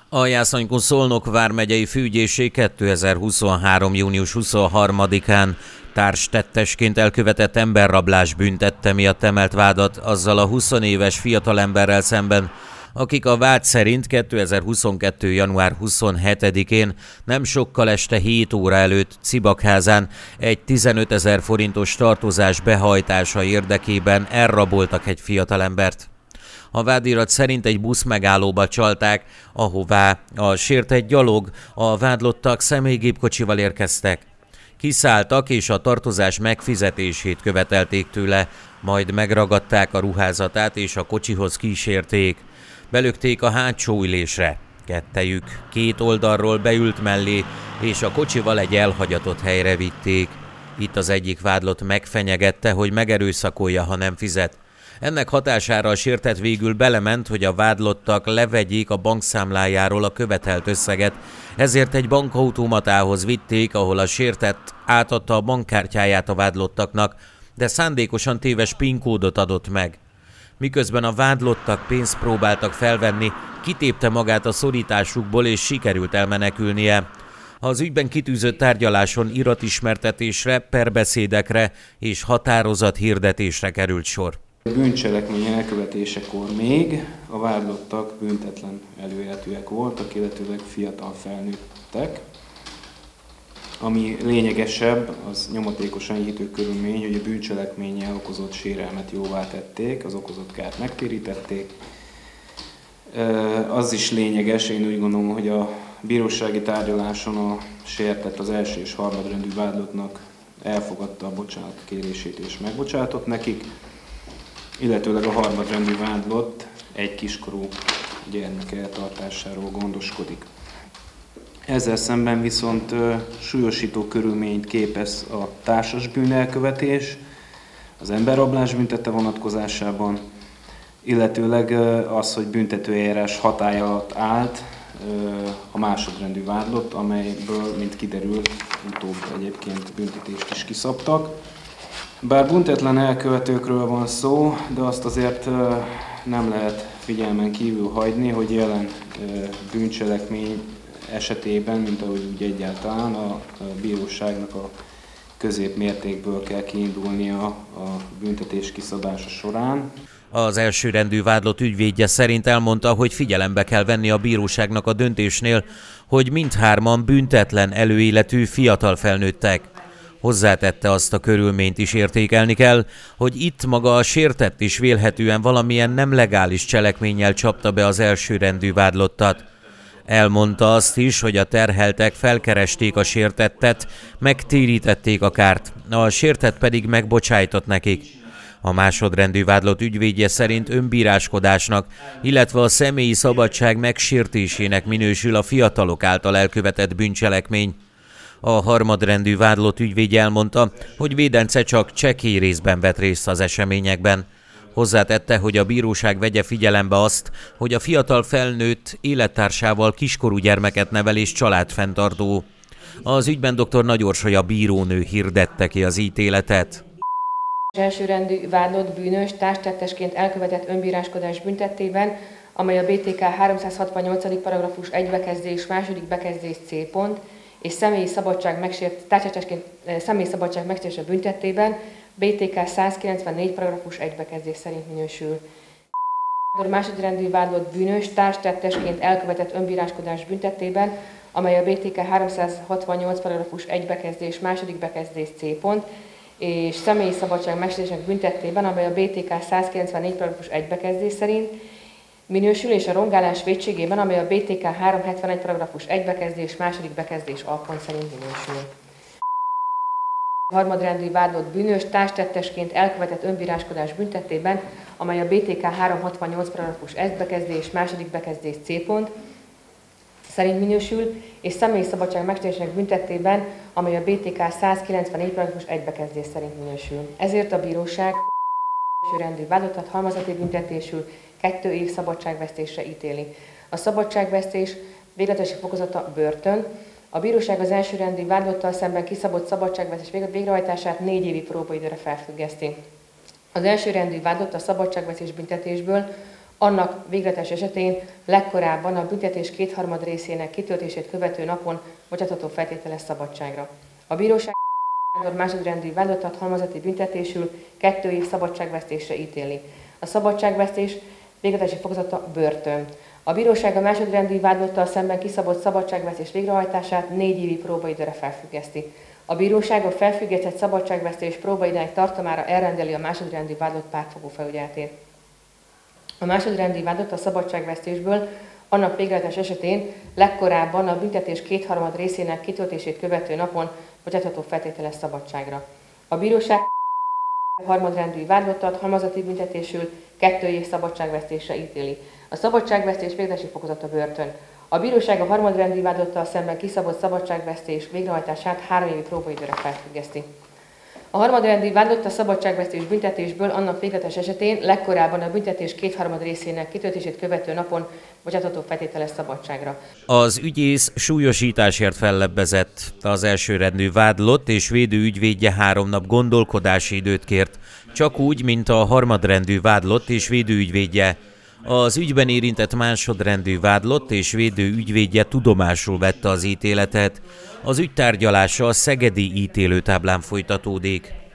A Jászony-Szolnok vármegyei főügyészség 2023. június 23-án társtettesként elkövetett emberrablás büntette miatt emelt vádat azzal a 20 éves fiatalemberrel szemben, akik a vád szerint 2022. január 27-én nem sokkal este 7 óra előtt Cibakházán egy 15 000 forintos tartozás behajtása érdekében elraboltak egy fiatalembert. A vádirat szerint egy busz megállóba csalták, ahová a sértett gyalog, a vádlottak személygépkocsival érkeztek. Kiszálltak és a tartozás megfizetését követelték tőle, majd megragadták a ruházatát és a kocsihoz kísérték. Belökték a hátsó ülésre. Kettejük két oldalról beült mellé, és a kocsival egy elhagyatott helyre vitték. Itt az egyik vádlott megfenyegette, hogy megerőszakolja, ha nem fizet. Ennek hatására a sértett végül belement, hogy a vádlottak levegyék a bankszámlájáról a követelt összeget, ezért egy bankautomatához vitték, ahol a sértett átadta a bankkártyáját a vádlottaknak, de szándékosan téves PIN kódot adott meg. Miközben a vádlottak pénzt próbáltak felvenni, kitépte magát a szorításukból és sikerült elmenekülnie. Az ügyben kitűzött tárgyaláson iratismertetésre, perbeszédekre és határozathirdetésre került sor. A bűncselekmény elkövetésekor még a vádlottak büntetlen előéletűek voltak, illetőleg fiatal felnőttek. Ami lényegesebb, az nyomatékosan enyhítő körülmény, hogy a bűncselekménnyel okozott sérelmet jóvá tették, az okozott kárt megtérítették. Az is lényeges, én úgy gondolom, hogy a bírósági tárgyaláson a sértett az első és harmadrendű vádlottnak elfogadta a bocsánat kérését és megbocsátott nekik, illetőleg a harmadrendű vádlott egy kiskorú gyermek eltartásáról gondoskodik. Ezzel szemben viszont súlyosító körülményt képez a társas bűnelkövetés, az emberrablás büntette vonatkozásában, illetőleg az, hogy büntetőeljárás hatálya alatt állt a másodrendű vádlott, amelyből, mint kiderül, utóbb egyébként büntetést is kiszabtak. Bár büntetlen elkövetőkről van szó, de azt azért nem lehet figyelmen kívül hagyni, hogy jelen bűncselekmény esetében, mint ahogy úgy egyáltalán a bíróságnak a középmértékből kell kiindulnia a büntetés kiszabása során. Az elsőrendű vádlott ügyvédje szerint elmondta, hogy figyelembe kell venni a bíróságnak a döntésnél, hogy mindhárman büntetlen előéletű fiatal felnőttek. Hozzátette, azt a körülményt is értékelni kell, hogy itt maga a sértett is vélhetően valamilyen nem legális cselekménnyel csapta be az elsőrendű vádlottat. Elmondta azt is, hogy a terheltek felkeresték a sértettet, megtérítették a kárt, a sértett pedig megbocsájtott nekik. A másodrendű vádlott ügyvédje szerint önbíráskodásnak, illetve a személyi szabadság megsértésének minősül a fiatalok által elkövetett bűncselekmény. A harmadrendű vádlott ügyvédje elmondta, hogy védence csak csekély részben vett részt az eseményekben. Hozzátette, hogy a bíróság vegye figyelembe azt, hogy a fiatal felnőtt élettársával kiskorú gyermeket nevel és családfenntartó. Az ügyben dr. Nagy Orsolya bírónő hirdette ki az ítéletet. Az elsőrendű vádlott bűnös társtettesként elkövetett önbíráskodás büntettében, amely a BTK 368. paragrafus 1 bekezdés, 2. bekezdés C pont, és személyi szabadság megsértése büntettében BTK 194 paragrafus 1 bekezdés szerint minősül. A másodrendű vádlott bűnös társtettesként elkövetett önbíráskodás büntettében, amely a BTK 368 paragrafus 1 bekezdés, 2. bekezdés C pont, és személyi szabadság megsértésének büntettében, amely a BTK 194 paragrafus 1 bekezdés szerint minősül, és a rongálás vétségében, amely a BTK 371 paragrafus 1 bekezdés, 2. bekezdés A pont szerint minősül. A harmadrendű vádlott bűnös társtettesként elkövetett önbíráskodás büntettében, amely a BTK 368 paragrafus 1 bekezdés, 2. bekezdés C pont szerint minősül, és személyi szabadság megsértésének büntettében, amely a BTK 194 paragrafus 1 bekezdés szerint minősül. Ezért a bíróság elsőrendű vádlottat halmazati büntetésül 2 év szabadságvesztésre ítéli. A szabadságvesztés végletesi fokozata börtön. A bíróság az elsőrendű vádlottal szemben kiszabott szabadságvesztés végrehajtását 4 évi próbaidőre felfüggeszti. Az elsőrendű vádlott a szabadságvesztés büntetésből annak végletes esetén legkorábban a büntetés kétharmad részének kitöltését követő napon bocsátható feltételes szabadságra. A bíróság másodrendű vádlottat halmazati büntetésül 2 év szabadságvesztésre ítéli. A szabadságvesztés végletesi fokozata börtön. A bíróság a másodrendű vádlottal szemben kiszabott szabadságvesztés végrehajtását 4 évi próbaidőre felfüggeszti. A bíróság a felfüggesztett szabadságvesztés próbaidőnek tartamára elrendeli a másodrendű vádlott pártfogó felügyeletét. A másodrendű vádlott a szabadságvesztésből annak végletes esetén legkorábban a büntetés kétharmad részének kitöltését követő napon bocsátható feltételes szabadságra. A bíróság harmadrendű vádlottat halmazati büntetésül 2 év szabadságvesztésre ítéli. A szabadságvesztés végletes fokozata börtön. A bíróság a harmadrendű vádlottal szemben kiszabott szabadságvesztés végrehajtását 3 évi próbaidőre felfüggeszti. A harmadrendű vádlott a szabadságvesztés büntetésből annak végletes esetén legkorábban a büntetés kétharmad részének kitöltését követő napon bocsátható feltételes szabadságra. Az ügyész súlyosításért fellebbezett. Az elsőrendű vádlott és védő ügyvédje 3 nap gondolkodási időt kért, csak úgy, mint a harmadrendű vádlott és védő ügyvédje. Az ügyben érintett másodrendű vádlott és védő ügyvédje tudomásul vette az ítéletet. Az ügy tárgyalása a szegedi ítélőtáblán folytatódik.